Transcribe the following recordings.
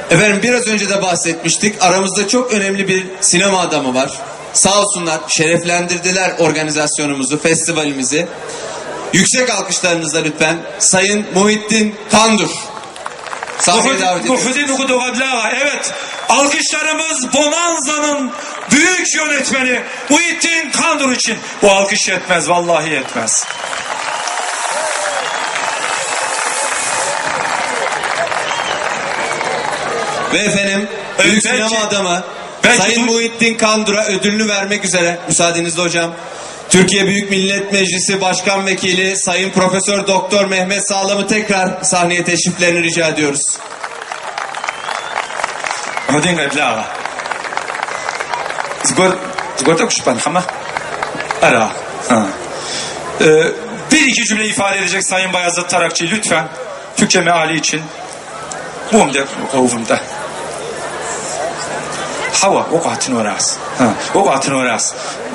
Efendim biraz önce de bahsetmiştik. Aramızda çok önemli bir sinema adamı var. Sağ olsunlar şereflendirdiler organizasyonumuzu, festivalimizi. Yüksek alkışlarınızla lütfen Sayın Muhittin Kandur. Sahneye davet ediyoruz. Evet, alkışlarımız Bonanza'nın büyük yönetmeni Muhittin Kandur için. Bu alkış yetmez, vallahi yetmez. Ve efendim büyük sinema adamı Sayın Muhittin Kandur'a ödülünü vermek üzere müsaadenizle hocam. Türkiye Büyük Millet Meclisi Başkan Vekili Sayın Profesör Doktor Mehmet Sağlam'ı tekrar sahneye teşriflerini rica ediyoruz. Muhittin Kandur'a. Zgorda kuşpan ama ara. Bir iki cümle ifade edecek Sayın Bayezid Tarakçı lütfen Türkçe meali için. Mumda kovumda. Hava وقعتنا راس وقعتنا راس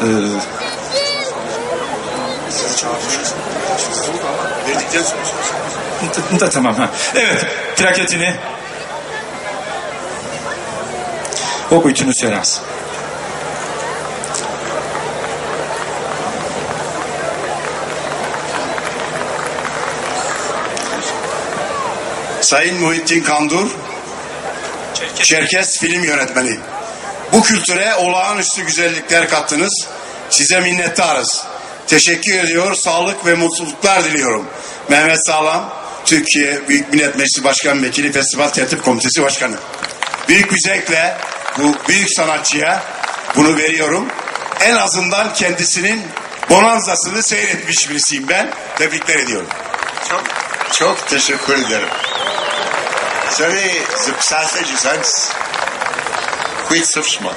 tamam ha. Evet, plaketini وقعتنا راس. Sayın Muhittin Kandur, Çerkes film yönetmeni. Bu kültüre olağanüstü güzellikler kattınız. Size minnettarız. Teşekkür ediyor, sağlık ve mutluluklar diliyorum. Mehmet Sağlam, Türkiye Büyük Millet Meclisi Başkan Vekili, Festival Tertip Komitesi Başkanı. Büyük bir zevkle bu büyük sanatçıya bunu veriyorum. En azından kendisinin bonanzasını seyretmiş birisiyim ben. Tebrikler ediyorum. Çok teşekkür ederim. Savez, записался Jizans. Хуйцевшма.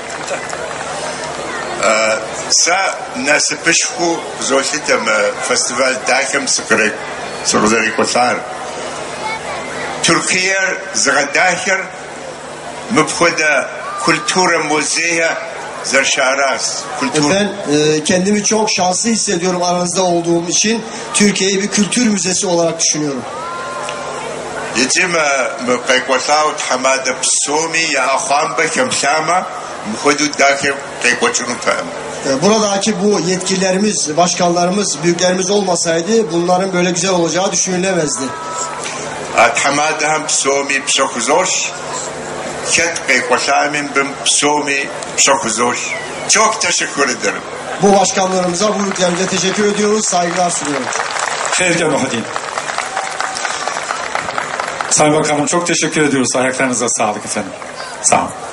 Ça, насыпышху золитам фестиваль дахем сыкрыкотар. Türkiye zgadahir mıbhuda kültüre müzeya zerşaras. Ben kendimi çok şanslı hissediyorum aranızda olduğum için. Türkiye'yi bir kültür müzesi olarak düşünüyorum. يتم قيقوتاو حمادة بسومي يا أخوان بكم ثامة مخدو داخل قيقوتشنو فهم. Buradaki bu yetkililerimiz, başkanlarımız, büyüklerimiz olmasaydı bunların böyle güzel olacağı düşünülemezdi. حمادة هم بسومي بشوكزوش كت قيقوتامين بم بسومي بشوكزوش. Çok teşekkür ederim. Bu başkanlarımıza, bu büyüklerimize teşekkür ediyoruz, saygılar sunuyorum. Sevgili Muhittin. Sayın Bakanım çok teşekkür ediyoruz. Ayaklarınıza sağlık efendim. Sağ olun.